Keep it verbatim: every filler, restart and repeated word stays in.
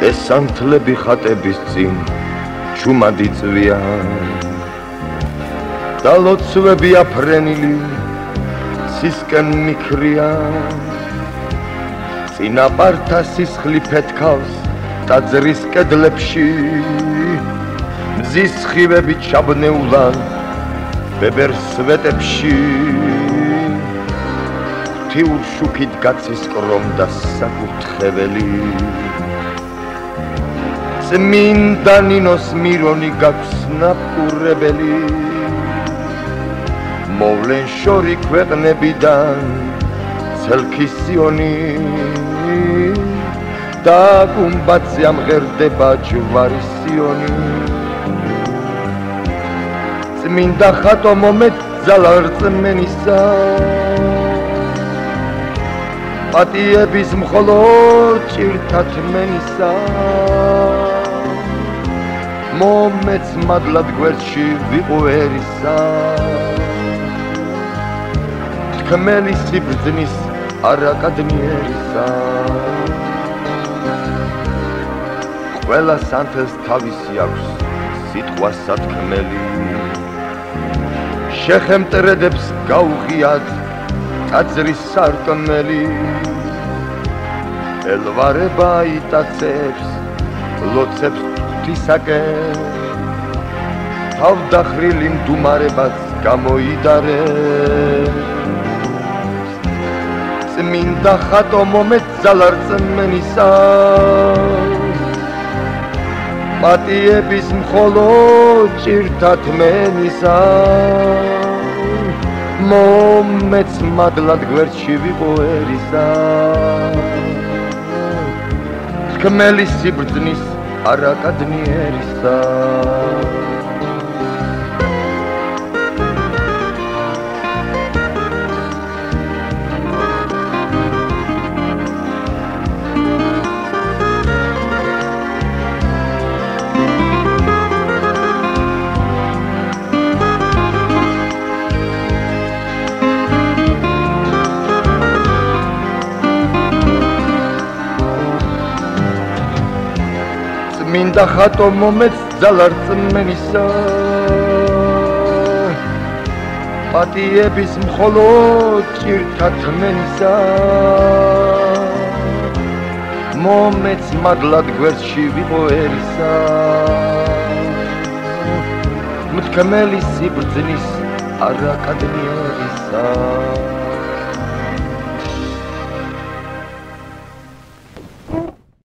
ესანთლები ხატების წინ ჩუმად იწვიან და ლოცვები აფრენილი ცისკენ მიქრიან წინაპართა სისხლი ფეთქავს ტაძრის კედლებში მზის სხივები ჩაბნეულან ბებერსვეტებში ღვთიურ შუქით გაცისკრომდა საკურთხეველი წმინდა ნინოს მირონი გაქვს ნაპყურებელი მოვლენ შორი ქვეყნებიდან ცელქისიონი და გუმბათზე ამღერდება ჯვარისიონი წმინდა ხატო მომეძალა რწმენისა პატიების მხოლოდ ჭირთათმენისა მომეც მადლად გვერდში ვიყوერისა თქმელი სიბრძნის არაკადნიერისა ყველა სანთელს თავისი აქვს სიტყვა სათქმელი შეხემტრედებს გაუღიათ ტაძრის სარკმელი ელვარება იტაცებს ლოცებს ღვთისაკენ თავდახრილი მდუმარებაც გამოიდარებს წმინდა ხატო მომეძალა რწმენისა პატიების მხოლოდ ჭირთათმენისა მომეც მადლად გვერდში ვიყوერისა თქმელი სიბრძნის არაკადნიერისა მინდა ხატო მომეძალა რწმენისა პატიების მხოლოდ ჭირთათმენისა მომეც მადლად გვერდში ვიყوერისა მთქმელი სიბრძნის არაკადნიერისა